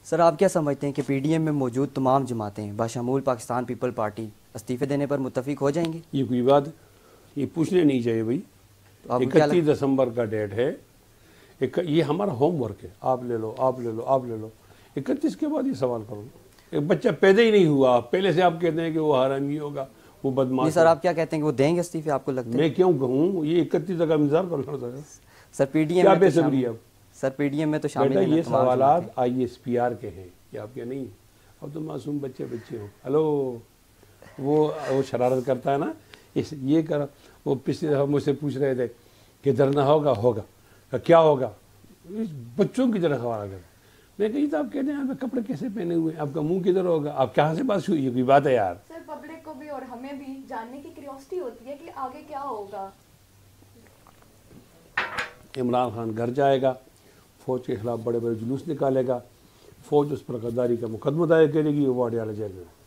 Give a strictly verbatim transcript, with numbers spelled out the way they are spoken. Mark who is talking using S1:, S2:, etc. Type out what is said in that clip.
S1: Sir आप क्या समझते हैं कि पीडीएम में मौजूद तमाम जमातें बाशमूल पाकिस्तान पीपल पार्टी इस्तीफे देने पर मुत्तफिक हो जाएंगी?
S2: ये कोई बात, ये पूछने नहीं चाहिए भाई।
S1: तो आपको क्या
S2: इकतीस
S1: लगता
S2: दिसंबर का डेट है। एक, ये हमारा होमवर्क है। आप ले लो, आप ले लो, आप ले लो। इकतीस के बाद ये सवाल करो। एक बच्चा पैदा ही नहीं हुआ, पहले से आप कहते हैं कि वो हरामी होगा, वो
S1: नहीं
S2: बदमाश
S1: सर,
S2: होगा।
S1: आप क्या कहते हैं कि वो देंगे इस्तीफे? आपको लगता है?
S2: मैं क्यों कहूँ, ये इकतीस तक का इंतजार करना पड़ता है।
S1: सर पीडीएम
S2: क्या
S1: में तो
S2: बेसब्री
S1: शामिल
S2: है अब?
S1: सर पीडीएम में तो शामिल
S2: बेटा
S1: है ना
S2: ये
S1: तमाम
S2: सवालात
S1: जमातें।
S2: आई एस पी आर के हैं, ये आपके नहीं। अब तो मासूम बच्चे बच्चे हो। हेलो, वो वो शरारत करता है ना, इस ये कर। वो पिछले दफा मुझसे पूछ रहे थे कि डरना होगा होगा तो क्या होगा, इस बच्चों की तरह सवाल कर। मैं कही तो आप कहते हैं आप कपड़े कैसे पहने हुए, आपका मुंह किधर होगा, आप कहाँ से बात हुई, ये कोई बात है यार।
S3: सर पब्लिक को भी और हमें भी जानने की क्यूरियोसिटी होती है कि आगे क्या होगा।
S2: इमरान खान घर जाएगा, फौज के खिलाफ बड़े बड़े जुलूस निकालेगा, फौज उस पर गद्दारी का मुकदमा दायर करेगी, वो वाडियाला जेल में।